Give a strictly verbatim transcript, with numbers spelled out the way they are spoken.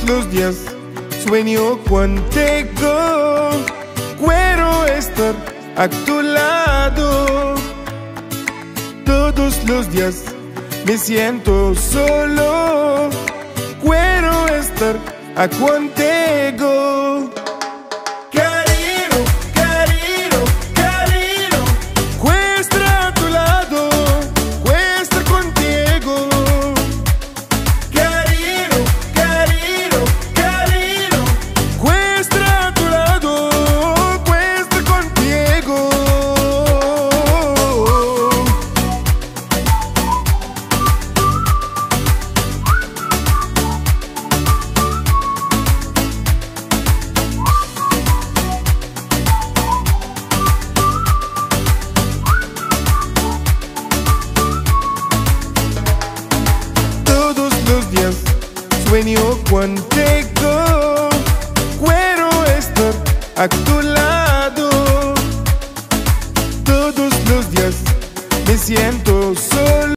los días sueño contigo, quiero estar a tu lado. Todos los días me siento solo, quiero estar a contigo. Sueño contigo, quiero estar aquí.